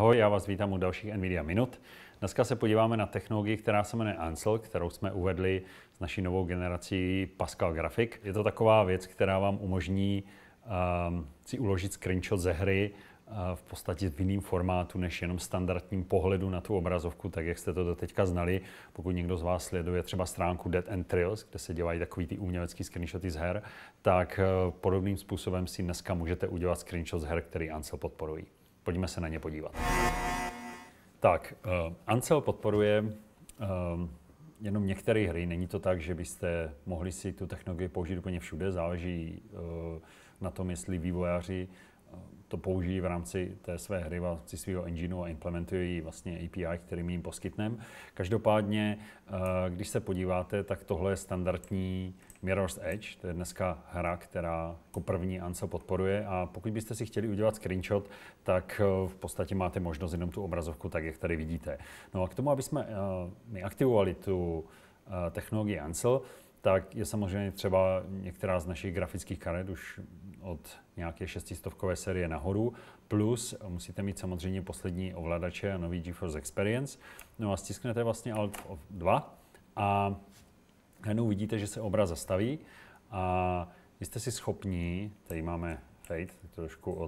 Ahoj, já vás vítám u dalších NVIDIA Minut. Dneska se podíváme na technologii, která se jmenuje Ansel, kterou jsme uvedli s naší novou generací Pascal Graphic. Je to taková věc, která vám umožní si uložit screenshot ze hry v podstatě v jiném formátu, než jenom standardním pohledu na tu obrazovku, tak jak jste to doteďka znali. Pokud někdo z vás sleduje třeba stránku Dead and Trails, kde se dělají takový ty umělecký screenshoty z her, tak podobným způsobem si dneska můžete udělat screenshot z her, který Ansel podporují. Pojďme se na ně podívat. Tak, Ansel podporuje jenom některé hry. Není to tak, že byste mohli si tu technologii použít úplně všude. Záleží na tom, jestli vývojáři to použijí v rámci té své hry, v rámci svého engineu a implementují vlastně API, který my jim poskytneme. Každopádně, když se podíváte, tak tohle je standardní Mirror's Edge. To je dneska hra, která jako první Ansel podporuje, a pokud byste si chtěli udělat screenshot, tak v podstatě máte možnost jenom tu obrazovku, tak jak tady vidíte. No a k tomu, aby jsme my aktivovali tu technologii Ansel, tak je samozřejmě třeba některá z našich grafických karet už od nějaké 600 série nahoru, plus musíte mít samozřejmě poslední ovladače a nový GeForce Experience. No a stisknete vlastně Alt F2 a najednou vidíte, že se obraz zastaví a jste si schopni, tady máme fade, tak to trošku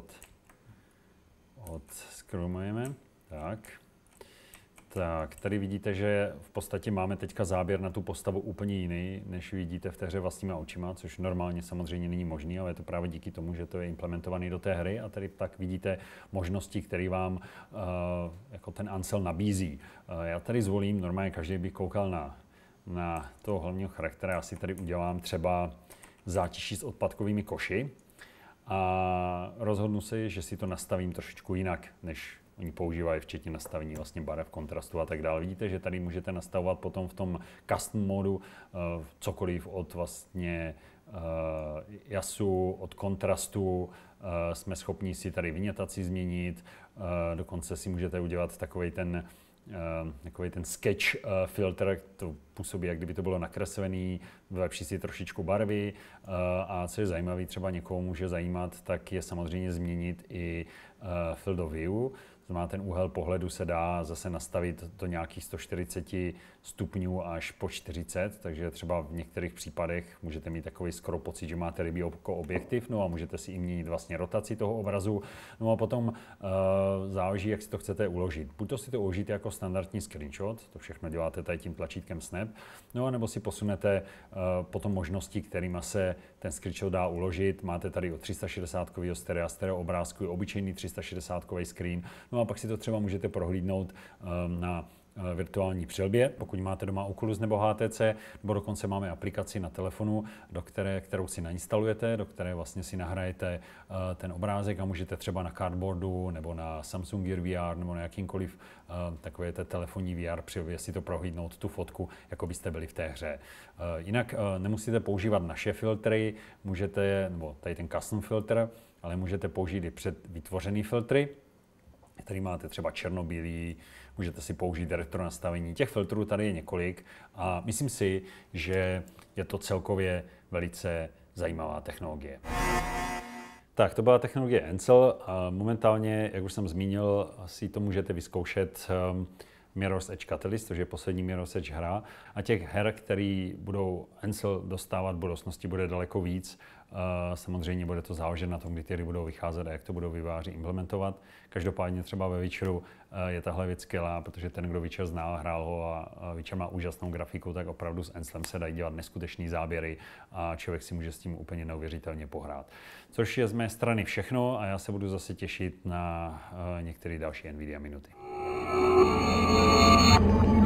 odskrumujeme, tak, tady vidíte, že v podstatě máme teďka záběr na tu postavu úplně jiný, než vidíte v té hře vlastníma očima, což normálně samozřejmě není možný, ale je to právě díky tomu, že to je implementované do té hry, a tady tak vidíte možnosti, které vám jako ten Ansel nabízí. Já tady zvolím, normálně každý by koukal na toho hlavního charaktera, já si tady udělám třeba zátiší s odpadkovými koši a rozhodnu si, že si to nastavím trošičku jinak, než oni používají, včetně nastavení vlastně barev, kontrastu a tak dále. Vidíte, že tady můžete nastavovat potom v tom custom modu cokoliv od vlastně jasu, od kontrastu. Jsme schopni si tady vynětaci změnit, dokonce si můžete udělat takový ten sketch filtr, to působí, jak kdyby to bylo nakreslený, vylepší si trošičku barvy, a co je zajímavé, třeba někoho může zajímat, tak je samozřejmě změnit i field of view. Znamená, ten úhel pohledu se dá zase nastavit do nějakých 140 stupňů až po 40, takže třeba v některých případech můžete mít takový skoro pocit, že máte rybí oko objektiv, no a můžete si i měnit vlastně rotaci toho obrazu. No a potom záleží, jak si to chcete uložit. Buď to si to uložíte jako standardní screenshot, to všechno děláte tady tím tlačítkem Snap, no a nebo si posunete potom možnosti, kterými se ten screenshot dá uložit. Máte tady od 360kového stereo obrázku, obyčejný 360kový screen. No a pak si to třeba můžete prohlídnout na virtuální přilbě, pokud máte doma Oculus nebo HTC, nebo dokonce máme aplikaci na telefonu, kterou si nainstalujete, do které vlastně si nahrajete ten obrázek a můžete třeba na cardboardu nebo na Samsung Gear VR nebo na jakýmkoliv takové té telefonní VR přilbě si to prohlídnout, tu fotku, jako byste byli v té hře. Jinak nemusíte používat naše filtry, můžete, nebo tady ten custom filtr, ale můžete použít i předvytvořený filtry, který máte třeba černobílý, můžete si použít retro nastavení. Těch filtrů tady je několik a myslím si, že je to celkově velice zajímavá technologie. Tak, to byla technologie Ansel. Momentálně, jak už jsem zmínil, si to můžete vyzkoušet Mirror's Edge Catalyst, což je poslední Mirror's Edge hra. A těch her, které budou Ansel dostávat v budoucnosti, bude daleko víc. Samozřejmě bude to záležet na tom, kdy ty hry budou vycházet a jak to budou vývojáři implementovat. Každopádně třeba ve Witcheru je tahle věc skvělá, protože ten, kdo Witcher zná, hrál ho a Witcher má úžasnou grafiku, tak opravdu s Anselem se dají dělat neskutečný záběry a člověk si může s tím úplně neuvěřitelně pohrát. Což je z mé strany všechno a já se budu zase těšit na některé další NVIDIA minuty.